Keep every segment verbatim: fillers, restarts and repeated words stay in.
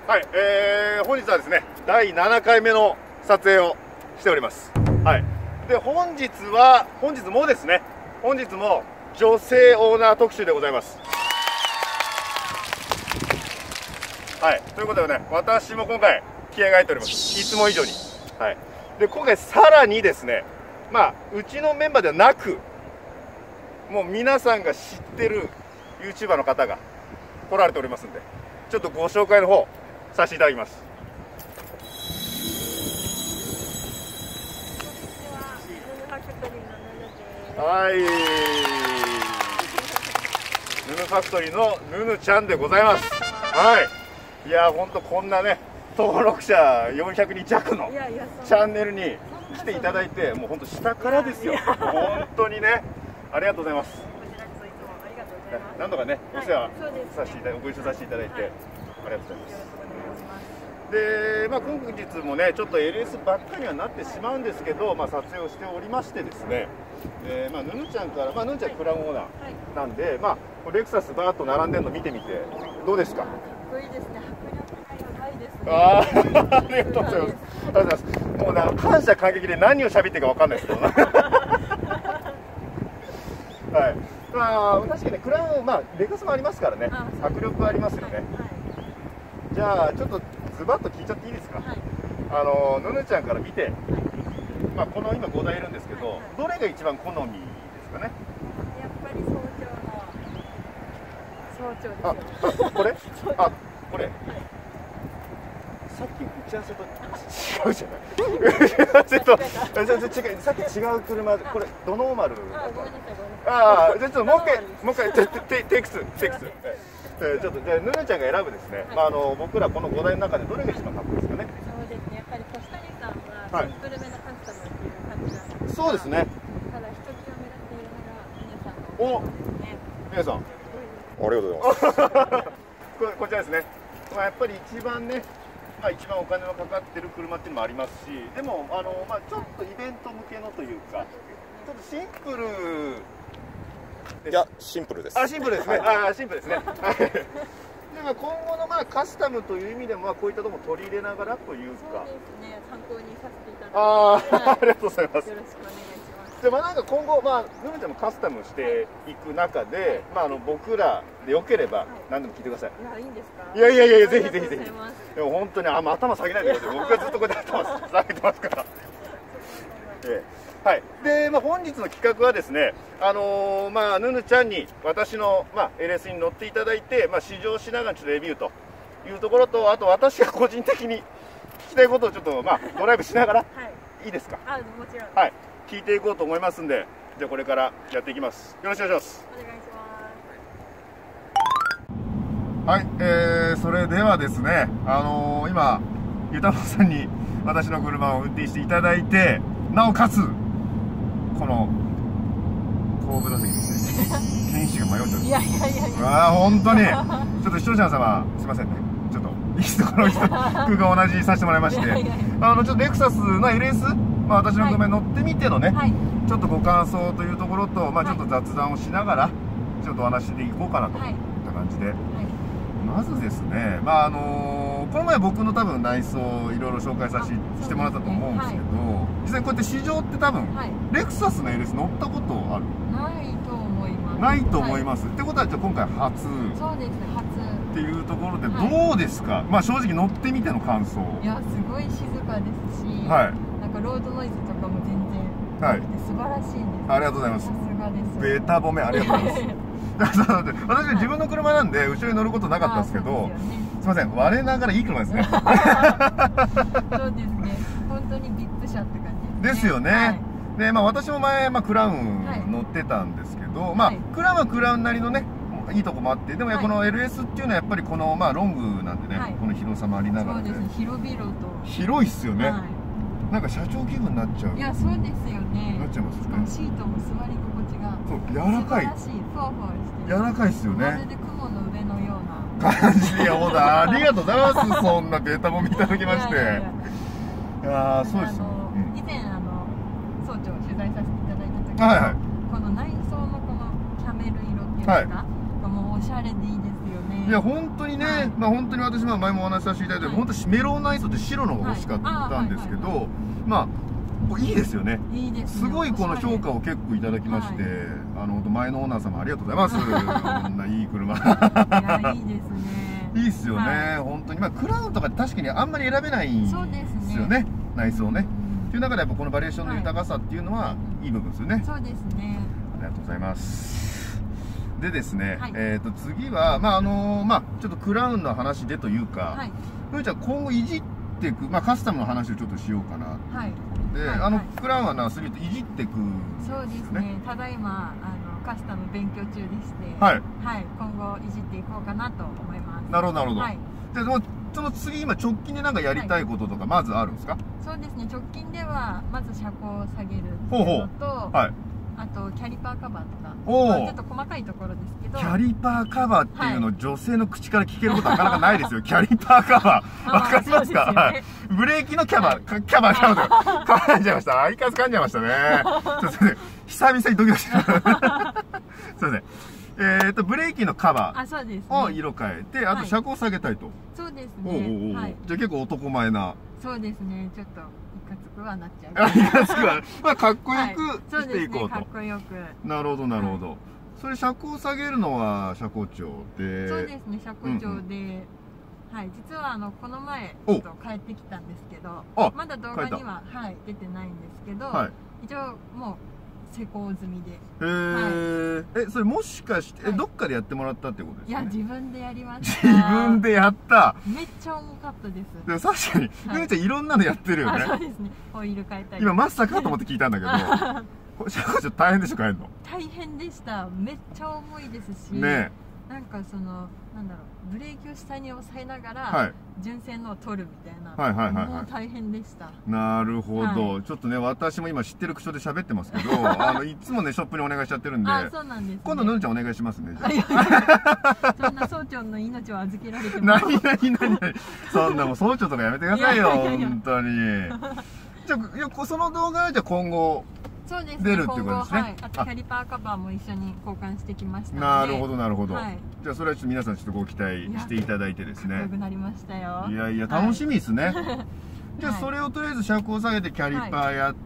はい、えー、本日はですね、だいななかいめの撮影をしております。はい。で、本日は、本日もですね、本日も女性オーナー特集でございます。はい。ということでね、私も今回気合が入っております。いつも以上に。はい。で、今回さらにですね、まあ、うちのメンバーではなく、もう皆さんが知ってる ユーチューバー の方が来られておりますんで、ちょっとご紹介の方させていただきます。はい、ヌヌファクトリーのヌヌちゃんでございます。はい、いや本当こんなね登録者よんひゃくにん弱のチャンネルに来ていただいて、もう本当下からですよ。本当にね、ありがとうございます。何度かねお世話させていただいて、ご一緒させていただいて、ありがとうございます。で、まあ、今日もねちょっと エルエス ばっかりにはなってしまうんですけど、まあ、撮影をしておりましてですね、えーまあ、ヌヌちゃんから、まあ、ヌヌちゃんクラウンオーナーなんで、まあ、レクサスバーッと並んでるの見てみてどうですか？かっこいいですね。迫力がやばいですね。ああ、ありがとうございます。ありがとうございます。もうね、感謝感激で何を喋っていいかわかんないですけどはい、まあ、確かにクラウン、まあ、レクサスもありますからね、迫力ありますよね。じゃあちょっとズバッと聞いちゃっていいですか？はい、あのヌヌちゃんから見て、はい、まあこの今ごだいいるんですけど、はいはい、どれが一番好みですかね？ やっぱり早朝の早朝ですよ。 あ、これ？あ、これ。はい、さっき打ち合わせと違うじゃない。打ち合わせと違う、さっき違う車、これドノーマル。ああ、じゃあちょっともう一回もう一回テテテイクツーテイクツー。えー、ちょっとじゃあヌヌちゃんが選ぶですね、はい、まああの僕らこのごだいの中でどれが一番かっこいいですかね？ そうですね、やっぱりコスタリカさんはシンプルめのカスタムっていう感じなんですが、 そうですね。 ただひときわ目立っているのが皆さんのお皆さんありがとうございますこ, こちらですね、まあ、やっぱり一番ね、まあ、一番お金のかかってる車っていうのもありますし、でもあの、まあ、ちょっとイベント向けのというか、ちょっとシンプル。 いや、シンプルです。 あ、シンプルですね。あ、シンプルですね。はい。で、まあ、今後のまあカスタムという意味でも、まあ、こういったところも取り入れながらというか。 そうですね。参考にさせていただいて。 ああ、ありがとうございます。 よろしくお願いします。 で、まあ、なんか今後、まあ、ヌヌちゃんもカスタムしていく中で、まあ、あの、僕らで良ければ、何でも聞いてください。 いや、いいんですか。 いやいやいや、ぜひぜひぜひ。でも、本当に、あ、もう頭下げないでください。僕がずっとこうやって頭下げてますから。ええ。はい、で、まあ、本日の企画はですね、あのー、まあ、ヌヌちゃんに私の、まあ、エルエス に乗っていただいて、まあ、試乗しながらちょっとレビューというところと、あと私が個人的に聞きたいことをちょっと、まあ、ドライブしながら、はい、いいですか？ あ、もちろん。 はい、聞いていこうと思いますんで、じゃあこれからやっていきます。よろしくお願いします。 お願いします。はい、えー、それではですね、あのー、今ゆたまさんに私の車を運転していただいて、なおかつこの後部座席ですね。検視が迷っちゃう。いやいやいやいや。ああ、本当に。ちょっと視聴者様、すみませんね。ちょっといいところ人空が同じさせてもらいまして、あのちょっとレクサスの エルエス、まあ私の車に乗ってみてのね、はい、ちょっとご感想というところと、まあちょっと雑談をしながらちょっとお話していこうかなといった感じで、はい、まずですね、まああのー。この前僕の多分内装をいろいろ紹介させてもらったと思うんですけど、実際こうやって試乗って多分、はい、レクサスの エルエス乗ったことある？ ないと思います。 ないと思います。はい、ってことはじゃあ今回初。 そうですね、初。 っていうところでどうですか？はい、まあ正直乗ってみての感想。 いや、すごい静かですし、 はい、 なんかロードノイズとかも全然なくて素晴らしいです。 はい、ありがとうございます。 さすがです。 ベータ褒めありがとうございます。私自分の車なんで後ろに乗ることなかったんですけど、すみません、我ながらいい車ですね。 そうですね、本当にビップ車って感じですね。 ですよね。はい、で、まあ私も前、まあ、クラウン乗ってたんですけど、はい、まあクラウンはクラウンなりのねいいとこもあって、でもこの エルエス っていうのはやっぱりこのまあロングなんでね、はい、この広さもありながらね。 そうですね、広々と。 広いっすよね。はい、なんか社長気分になっちゃう。 いや、そうですよね。 なっちゃいますね。 シートも座り心地がそう柔らかい。 素晴らしい、ふわふわして。 柔らかいっすよね。 まるで雲の上のような感じで、ほら、ありがとうございます。そんなベータも見いただきまして。いやー、そうです。 以前あの総長を取材させていただいた時に、この内装のこのキャメル色っていうんですか、もうおしゃれでいいですよね。 ね。 いや本当にね、はい、まあ本当に私も前もお話しさせていただいたように、はい、本当メロンアイスって白のが欲しかったんですけど、まあいいですよね。いいですね。すごいこの評価を結構いただきまして、はい、あの前のオーナー様ありがとうございます。こんないい車。いやいいですね。 いいっすよね。はい、本当にまあクラウンとか確かにあんまり選べないんですよね。ね内装ね。という中でやっぱこのバリエーションの豊かさっていうのはいい部分ですよね。 そうですね。 ありがとうございます。でですね、はい、えっと次はまああのー、まあちょっとクラウンの話でというか、ふーちゃん今後いじっていくまあカスタムの話をちょっとしようかな。はい。で、はい、あの、はい、クラウンはなスリーといじっていく、ね。 そうですね。ただいまあのカスタム勉強中でして、 はい。 はい。今後いじっていこうかなと思います。 なるほどなるほど。はい。でもその次今直近でなんかやりたいこととかまずあるんですか？はい、 そうですね。直近ではまず車高を下げるっていうのと、ほうほう、はい。あとキャリパーカバーとか、まあ、ちょっと細かいところですけど、 キャリパーカバーっていうのを女性の口から聞けることなかなかないですよ。キャリパーカバーわかりますか？はい。ブレーキのキャバー、キャバー、キャバーとか噛んじゃいました。相変わらず噛んじゃいましたね。すいません。久々にドキドキした。すいません。えっとブレーキのカバーを色変えて、あと車高を下げたいと。 そうですね。 はい。じゃあ結構男前な。 そうですね。ちょっといかつくはなっちゃう。 いかつくは、まあかっこよくしていこうと。 かっこよく。 なるほどなるほど。それ車高を下げるのは車高調で。 そうですね。車高調で。はい。実はあのこの前ちょっと帰ってきたんですけど、まだ動画にははい出てないんですけど、一応もう。施工済みで。へえ、はい、え、それもしかして、はい、え、どっかでやってもらったってことですか、ね？ いや、自分でやりました。 自分でやった。 めっちゃ重かったです。 でも確かに、ふみちゃんいろんなのやってるよね。 そうですね。オイル変えたり。 今まさかと思って聞いたんだけど、これ、ちょっと大変でしょ、変えるの。 大変でした。めっちゃ重いですし。 ね。 なんかその、なんだろう、ブレーキを下に押さえながら、はい、純正のを取るみたいな。はいはいはい、はい。もう大変でした。 なるほど、はい。ちょっとね、私も今知ってる口調で喋ってますけど、あの、いつもね、ショップにお願いしちゃってるんで。 あ、そうなんです、ね。 今度、ぬるちゃんお願いしますね。 じゃあそんな総長の命を預けられても。 なになになになに。そんなもう総長とかやめてくださいよ、本当に。じゃあ、いや、その動画はじゃあ今後。 そうですね、 出るってことですね。 はい、あとキャリパーカバーも一緒に交換してきましたので。 なるほどなるほど、はい、じゃあそれはちょっと皆さんちょっとご期待していただいてですね。 かっこよくなりましたよ。 いやいや楽しみですね、はい、じゃあそれをとりあえず車高を下げてキャリパーやって、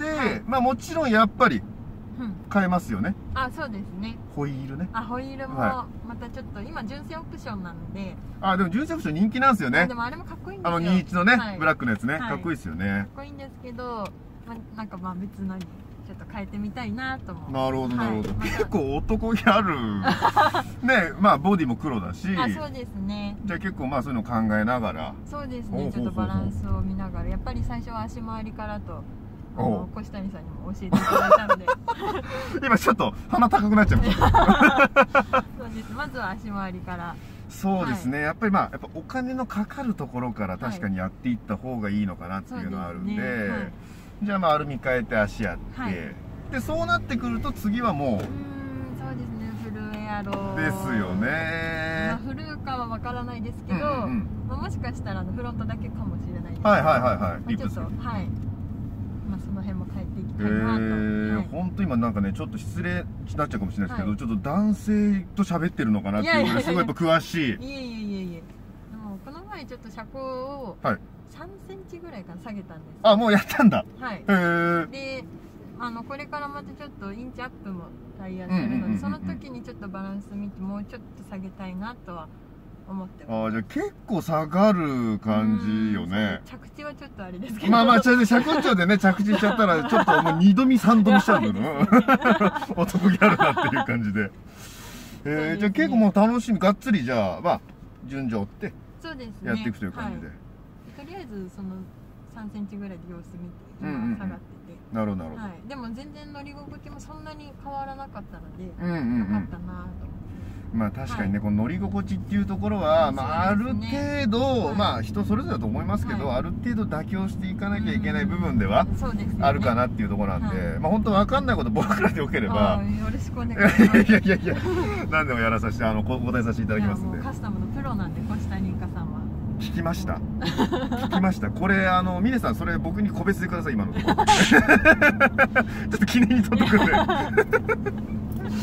はい、まあもちろんやっぱり変えますよね、 うん、あ、そうですね。 ホイールね。 あ、ホイールもまたちょっと今純正オプションなので。 あ、でも純正オプション人気なんですよね。 でもあれもかっこいいんですよ。 あのにじゅういちのね、はい、ブラックのやつね、かっこいいですよね。かっこいいんですけど、まあ、なんかまあ別のにちょっと変えてみたいなと思う。 なるほどなるほど、はい、結構男ギャルね、まあボディも黒だし。 あ、そうですね。 じゃあ結構まあそういうの考えながら。 そうですね、ちょっとバランスを見ながら、やっぱり最初は足回りからとあの越谷さんにも教えていただいたので今ちょっと鼻高くなっちゃいましたそうです、まずは足回りから。 そうですね、はい、やっぱりまあやっぱお金のかかるところから確かにやっていった方がいいのかなっていうのはあるんで、はい、じゃあまあアルミ変えて足やって、はい、でそうなってくると次はもう、うーん、 そうですね、フルエアロですよね、 まあ、フルかはわからないですけど、うんうん、まあ、もしかしたらあのフロントだけかもしれないですけど、 はいはいはいはい、 リップス、ちょっと、はい、まあその辺も変えていきたいなと。えー、はい、本当今なんかねちょっと失礼になっちゃうかもしれないですけど、はい、ちょっと男性と喋ってるのかなっていうぐらいすごいやっぱ詳しい。いえいえいえいえ。でもこの前ちょっと車高をさんセンチぐらいから下げたんです。 あ、もうやったんだ。 はい。 へえ。 で、あのこれからまたちょっとインチアップもタイヤするので、その時にちょっとバランス見てもうちょっと下げたいなとは思ってます。 ああ、じゃあ結構下がる感じよね。 着地はちょっとあれですけど。 まあまあ、車高調でね、着地しちゃったら、ちょっともう二度見三度見しちゃうの、ね、男ギャルだっていう感じで。えー、じゃあ結構もう楽しみ、がっつりじゃあ、まあ、順序追って、やっていくという感じで。 とりあえず、そのさんセンチぐらいで様子見て、今下がってて。 なるほど、なるほど。 はい。でも全然乗り心地もそんなに変わらなかったので、よかったなと思って。 まあ確かにね、はい、この乗り心地っていうところは、まあある程度、はい、まあ人それぞれだと思いますけど、はい、ある程度妥協していかなきゃいけない部分ではあるかなっていうところなんで、まあ本当分かんないこと僕らでよければ、 よろしくお願いします。 いやいやいや、何でもやらさせて、あの、お答えさせていただきますんで。 カスタムのプロなんで、越谷香さんは。 聞きました。聞きました。これ、あの、峰さん、それ僕に個別でください、今のところ。ちょっと記念に取っとくんで。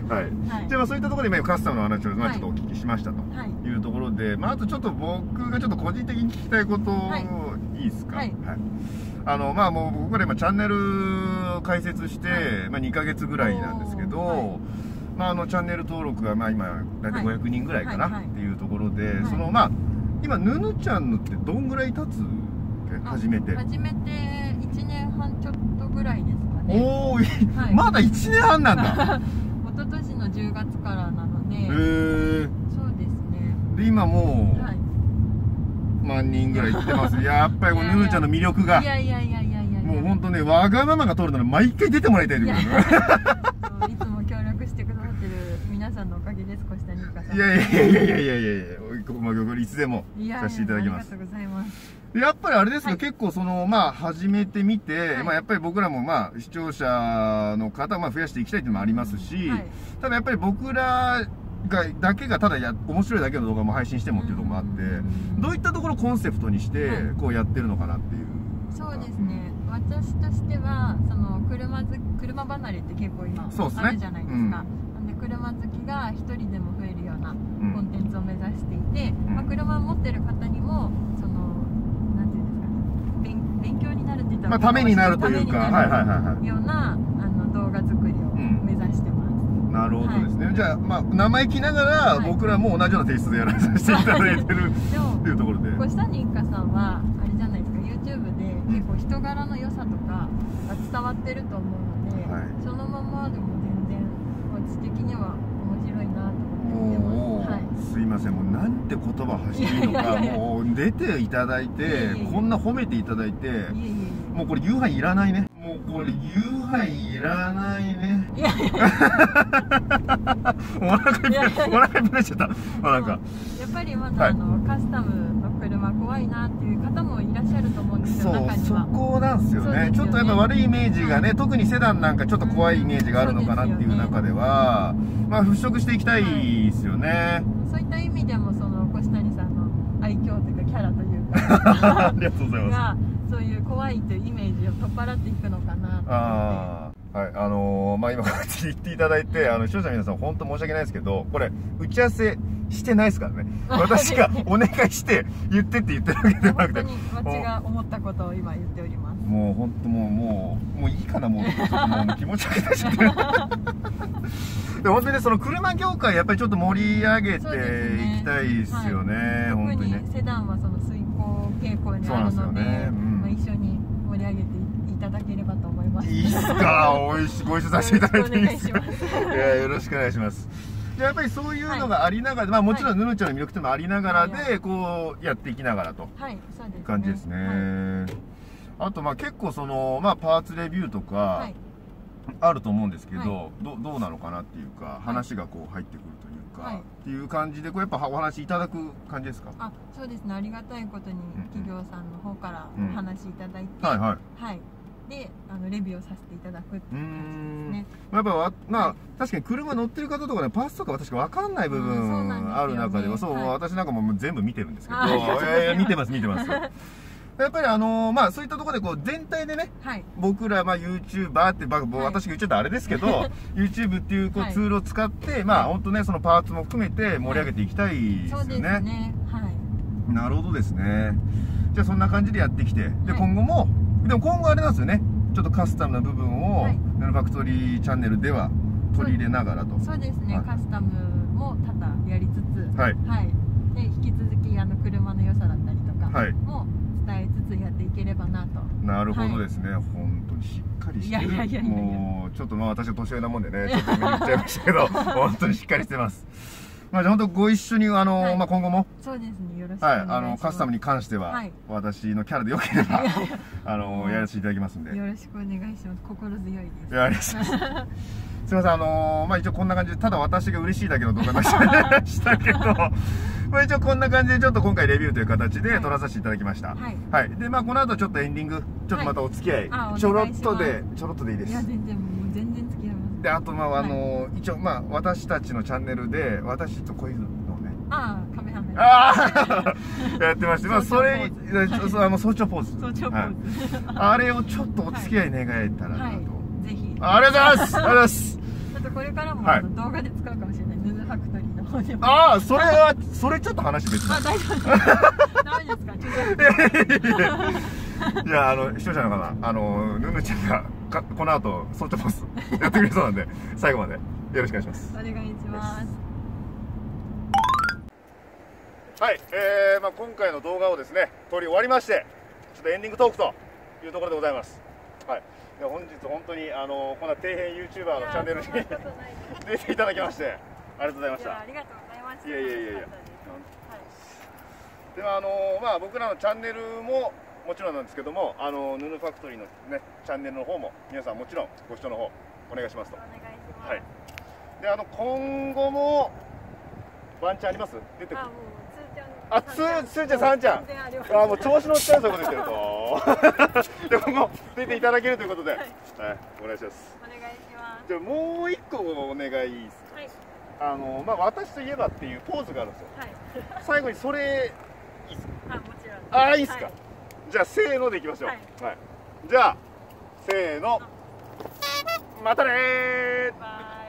はい、じゃあそういったところで今カスタムの話をまあちょっとお聞きしましたというところで、まああとちょっと僕がちょっと個人的に聞きたいこといいですか。はい、あのまあもう僕ら今チャンネル開設してまあにかげつぐらいなんですけど、まああのチャンネル登録がまあ今大体ごひゃくにんぐらいかなっていうところで、そのまあ今ぬぬちゃんのってどんぐらい経つ？初めて初めていちねんはんちょっとぐらいですかね。 おお、はい、まだいちねんはんなんだ。 一昨年のじゅうがつからなので。へえ。そうですね。 で今もう、はい、万人ぐらい行ってます。やっぱりこのぬぬちゃんの魅力が、いやいやいやいやいや、もう本当ね、わがままが通るなら毎回出てもらいたいということね。 いつも協力してくださってる皆さんのおかげです。越谷香さん。 いやいやいやいやいやいやいや、まあいつでもさせていただきます。 ありがとうございます。 やっぱりあれですが、結構そのまあ始めてみて、まあやっぱり僕らもまあ視聴者の方まあ増やしていきたいっていうのもありますし、ただやっぱり僕らがだけがただや面白いだけの動画も配信してもっていうところもあって、どういったところをコンセプトにしてこうやってるのかなっていう。 そうですね。私としてはその車ず車離れって結構今あるじゃないですか。なんで車好きが一人でも増えるようなコンテンツを目指していて、まあ車を持ってる方にもその勉強になるって言ったら、まあ、 ためになるというか、はいはいはい、 ようなあの動画作りを目指してます。 うん、なるほどですね。はい、じゃあまあ生意気ながら、はい、僕らも同じようなテイストでやらさせていただいてるっていうところで。 越谷香さんはあれじゃないですか、YouTube で結構人柄の良さとかが伝わってると思うので、はい、そのままでも全然私的には面白いなと思ってます。はい、 すいません、もうなんて言葉発していいのか、もう出ていただいて、こんな褒めていただいて、もうこれ夕飯いらないね。もうこれ夕飯いらないね。いやいやお腹いっぱい、お腹いっぱいになっちゃった。まあなんかやっぱりまだあのカスタムの車怖いなっていう方もいらっしゃると思うんですよ。中にはそう、そこなんですよね。ちょっとやっぱ悪いイメージがね、特にセダンなんかちょっと怖いイメージがあるのかなっていう中では、まあ払拭していきたいですよね。 そういった意味でもその越谷さんの愛嬌というかキャラというかありがとうございます。 そういう怖いというイメージを取っ払っていくのかなと思って。 あはい、あのー、まあ今こうやって言っていただいて、あの視聴者の皆さん本当申し訳ないですけど、これ打ち合わせしてないですからね。私がお願いして言ってって言ってるわけではなくて、 本当に私が思ったことを今言っております。 もう本当もうもうもういいかな、もうちょっともう気持ち悪くなっちゃってる。で本当にね、その車業界やっぱりちょっと盛り上げていきたいですよね。はい、本当にね。 セダンはその遂行傾向にあるので、ね、うん、まあ一緒に盛り上げていただければと思います。 いいっすか。おいしご一緒させていただいていいですか。いやよろしくお願いします。やっぱりそういうのがありながら、はい、まあもちろんぬぬちゃんの魅力っていうのもありながらでこうやっていきながらという感じですね。はい、あとまあ結構そのまあパーツレビューとか、はい、あると思うんですけど、はい、ど, どうなのかなっていうか、話がこう入ってくるというか、はい、っていう感じでこうやっぱお話いただく感じですか？ あ、そうですね。ありがたいことに企業さんの方からお話いただいて、はいはい、はい、であのレビューをさせていただくっていう感じですね。 やっぱまあ、はい、確かに車乗ってる方とかね、パーツとかは確か分かんない部分ある中では、そう、はい、私なんかも全部見てるんですけど、いやいや見てます見てます。やっぱりあのー、まあそういったところでこう全体でね、はい、僕らまあ YouTuber って、まあ、私が言っちゃったらあれですけど、はい、YouTube っていうこうツールを使って、はい、まあ本当ねそのパーツも含めて盛り上げていきたいですよね。そうですね。はい。なるほどですね。じゃあそんな感じでやってきて、で、はい、今後もでも今後あれなんですよね。ちょっとカスタムな部分を、はい、ヌヌファクトリーチャンネルでは取り入れながらと。 そうですね。はい、カスタムも多々やりつつ、はい。はい。で引き続きあの車の良さだったりとか、はい。も伝えつつやっていければなと。 なるほどですね、はい、本当にしっかりしてる。いやいやいやいや、もうちょっとまあ私は年上なもんでね、ちょっと言っちゃいましたけど本当にしっかりしてます。まあじゃあ本当ご一緒にあの、はい、まあ今後もそうですね、よろしくお願いします。はい、あのカスタムに関しては、はい、私のキャラでよければあのやらせていただきますんで、 よろしくお願いします。心強いです。 いやありがとうございます。すみません、あのー、まあ一応こんな感じで、ただ私が嬉しいだけの動画でしたけどまあ一応こんな感じでちょっと今回レビューという形で撮らさせていただきました。はい、はい、でまあこの後ちょっとエンディングちょっとまたお付き合い、はい、ちょろっとでちょろっとでいいです。 いや全然もう全然付き合います。 であとまああのーはい、一応まあ私たちのチャンネルで私とこういうのね、 ああカメハメああやってまして、まあそれあの早朝ポーズ、 早朝ポーズ、 あれをちょっとお付き合い願えたらなと。 はい、ぜひありがとうございます。ありがとうございます。 ちょっとこれからもあの動画で使うかもしれない、ヌヌファクトリーの方でも。 ああ、それはそれちょっと話別だ。 あ、大丈夫です。ダメですか。 いや、あの視聴者の方、あのヌヌちゃんがかこの後ソフトボスやってくれそうなんで、最後までよろしくお願いします。 お願いします。 はい、えーまあ、今回の動画をですね撮り終わりまして、ちょっとエンディングトークというところでございます。はい、で本日本当にあのこんな底辺 ユーチューバーのチャンネルに出ていただきましてありがとうございました。 ありがとうございました。 いやいやいやいや。でもあのまあ僕らのチャンネルももちろんなんですけども、あのヌヌファクトリーのねチャンネルの方も皆さんもちろんご視聴の方お願いしますと。 お願いします。 はい。であの今後もワンチャンあります？出てくる。あ、つー、つーちゃん、さんちゃん。あ、もう調子乗っちゃうそういうことですけど。で、今後出ていただけるということで、はい、お願いします。 お願いします。 じゃあ、もう一個お願いですか。はい。あの、まあ、私といえばっていうポーズがあるんですよ。はい。最後にそれ。いいですか。あ、もちろん。あ、いいですか。じゃあ、せーのでいきましょう。はい。じゃあ、せーの。またねー。バイ。